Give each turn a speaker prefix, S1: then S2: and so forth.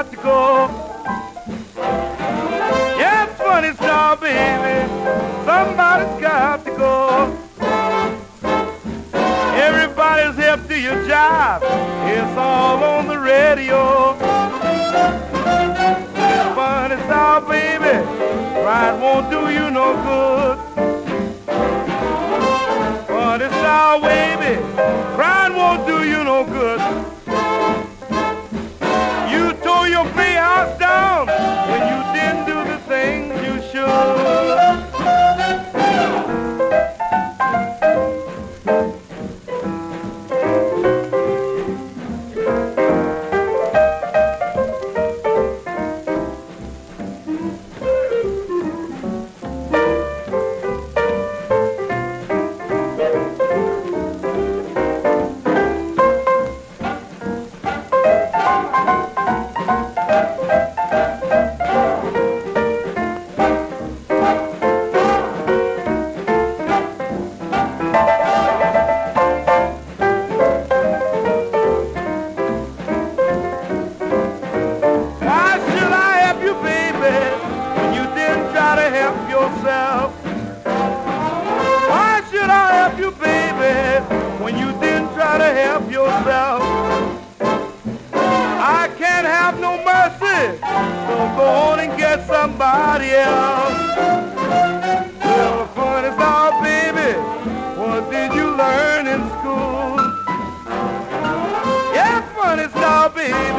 S1: got to go. Yes, funny star, baby, somebody's got to go. Everybody's hip to your job, it's all on the radio. Funny star, baby, pride won't do you no good. Funny star, baby, pride won't do you no good. You tore your playhouse down when you didn't do the things you should. Why should I help you, baby, when you didn't try to help yourself? I can't have no mercy, so go on and get somebody else. Well, funny star, baby, what did you learn in school? Yeah, funny star, baby,